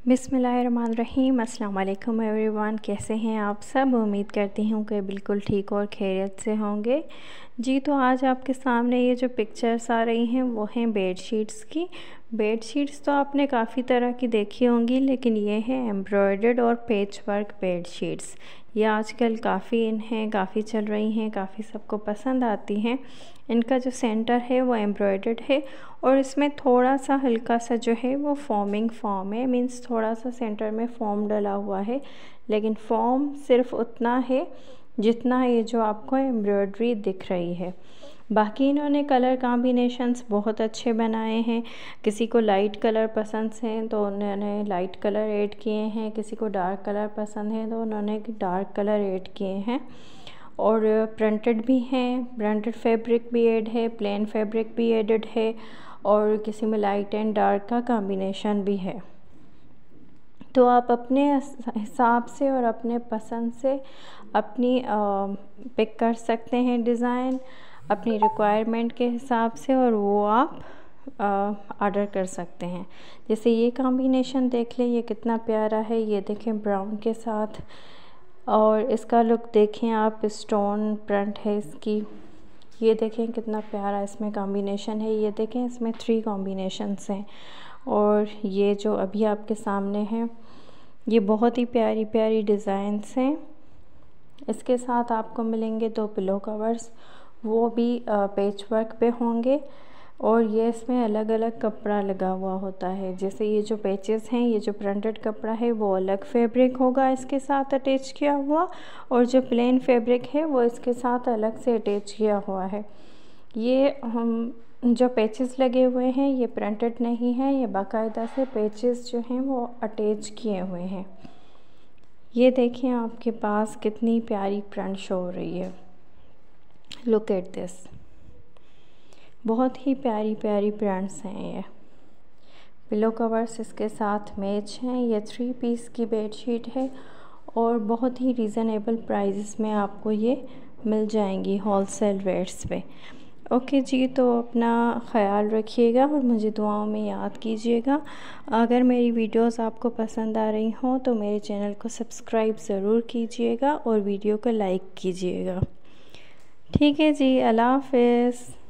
बिस्मिल्लाहिर्रहमानिर्रहीम। अस्सलाम वालेकुम एवरीवन, कैसे हैं आप सब। उम्मीद करती हूँ कि बिल्कुल ठीक और खैरियत से होंगे जी। तो आज आपके सामने ये जो पिक्चर्स आ रही हैं वो हैं बेडशीट्स की। बेडशीट्स तो आपने काफ़ी तरह की देखी होंगी, लेकिन ये है एम्ब्रॉयडर्ड और पैच वर्क बेडशीट्स। ये आजकल काफ़ी इन हैं, काफ़ी चल रही हैं, काफ़ी सबको पसंद आती हैं। इनका जो सेंटर है वो एम्ब्रॉयडर्ड है और इसमें थोड़ा सा हल्का सा जो है वो फॉर्मिंग फॉर्म है, मींस थोड़ा सा सेंटर में फॉर्म डला हुआ है, लेकिन फॉर्म सिर्फ उतना है जितना ये जो आपको एम्ब्रॉयडरी दिख रही है। बाकी इन्होंने कलर कॉम्बिनेशंस बहुत अच्छे बनाए हैं। किसी को लाइट कलर पसंद हैं तो उन्होंने लाइट कलर ऐड किए हैं, किसी को डार्क कलर पसंद है तो उन्होंने डार्क कलर ऐड किए हैं। और प्रिंटेड भी हैं, प्रिंटेड फैब्रिक भी ऐड है, प्लेन फैब्रिक भी एडेड है और किसी में लाइट एंड डार्क का कॉम्बिनेशन भी है। तो आप अपने हिसाब से और अपने पसंद से अपनी पिक कर सकते हैं डिज़ाइन अपनी रिक्वायरमेंट के हिसाब से, और वो आप ऑर्डर कर सकते हैं। जैसे ये कॉम्बिनेशन देख लें, ये कितना प्यारा है। ये देखें ब्राउन के साथ, और इसका लुक देखें आप, स्टोन प्रिंट है इसकी। ये देखें कितना प्यारा इसमें कॉम्बिनेशन है। ये देखें इसमें 3 कॉम्बिनेशंस हैं। और ये जो अभी आपके सामने हैं ये बहुत ही प्यारी प्यारी डिज़ाइंस हैं। इसके साथ आपको मिलेंगे 2 पिलो कवर्स, वो भी पैच वर्क पे होंगे। और ये इसमें अलग अलग कपड़ा लगा हुआ होता है। जैसे ये जो पैचेस हैं, ये जो प्रिंटेड कपड़ा है वो अलग फैब्रिक होगा इसके साथ अटैच किया हुआ, और जो प्लेन फैब्रिक है वो इसके साथ अलग से अटैच किया हुआ है। ये हम जो पैचेस लगे हुए हैं ये प्रिंटेड नहीं है, ये बाकायदा से पैचेस जो हैं वो अटैच किए हुए हैं। ये देखिए आपके पास कितनी प्यारी प्रिंट शो हो रही है। लुक एट दिस, बहुत ही प्यारी प्यारी प्रिंट्स हैं। ये पिलो कवर्स इसके साथ मैच हैं। ये 3 पीस की बेडशीट है और बहुत ही रीज़नेबल प्राइसेस में आपको ये मिल जाएंगी होलसेल रेट्स पे। ओके जी, तो अपना ख़याल रखिएगा और मुझे दुआओं में याद कीजिएगा। अगर मेरी वीडियोस आपको पसंद आ रही हों तो मेरे चैनल को सब्सक्राइब ज़रूर कीजिएगा और वीडियो को लाइक कीजिएगा। ठीक है जी, अल्लाह हाफ़िज़।